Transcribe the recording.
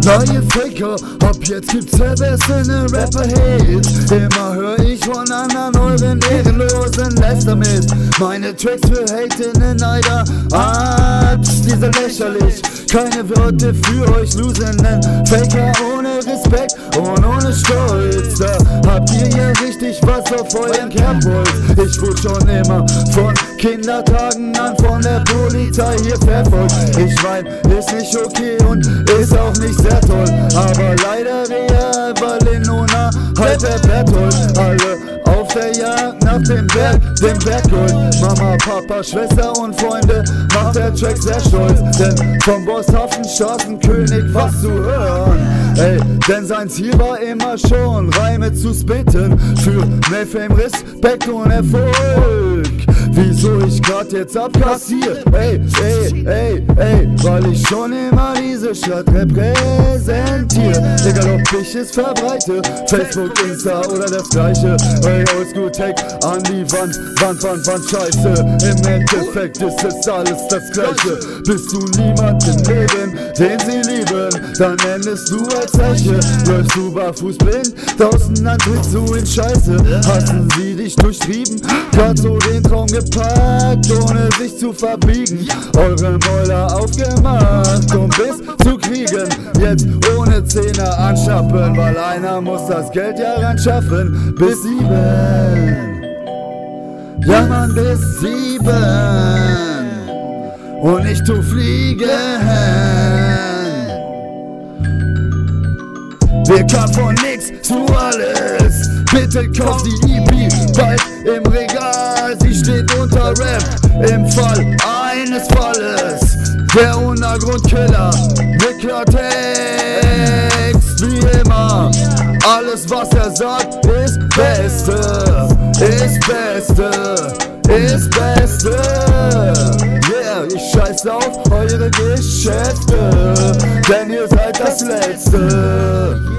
Neue Faker, ab jetzt gibt's verwessene Rapper-Hits. Immer hör ich von anderen euren ehrenlosen Läster mit. Meine Tracks für Haten, Neider, die sind lächerlich. Keine Worte für euch losenden Faker ohne Respekt und ohne Stolz. Da habt ihr ja richtig was auf euren Kerbholz. Ich wurde schon immer von Kindertagen an von der Polizei hier verfolgt. Ich mein, ist nicht okay und ist auch nicht sehr toll, aber leider real, weil in Nona halt der Berthold. Alle auf der Jagd nach dem Berggold. Mama, Papa, Schwester und Freunde macht der Track sehr stolz, denn vom Bosshaften Straßenkönig was zu hören. Ey, denn sein Ziel war immer schon, Reime zu spitten für mehr Fame, Respekt und Erfolg. Wieso ich grad jetzt abkassier? Ey, weil ich schon immer diese Stadt repräsentiere. Egal ob ich es verbreite, Facebook, Insta oder das gleiche. Ey, Oldschool Tech an die Wand, Scheiße. Im Endeffekt ist es alles das Gleiche. Bist du niemand im Leben, den sie lieben, dann endest du als Leiche. Läufst du barfuß blind, draußen dann trittst du in Scheiße. Hassen sie dich durchtrieben, grad so den Traum gepackt, ohne sich zu verbiegen. Eure Mäuler aufgemacht, um Biss zu kriegen. Jetzt ohne Zähne anschaffen, weil einer muss das Geld ja ran schaffen. Bis 7, ja Mann, bis 7. Und ich tu fliegen. Wir kamen von nix zu alles. Bitte kauf die EP bald im Regal. Sie steht unter Rap im Fall eines Falles. Der Untergrundkiller mit Klartext wie immer. Alles was er sagt ist Beste, ist Beste, ist Beste. Yeah, ich scheiß auf eure Geschäfte, denn ihr seid das Letzte.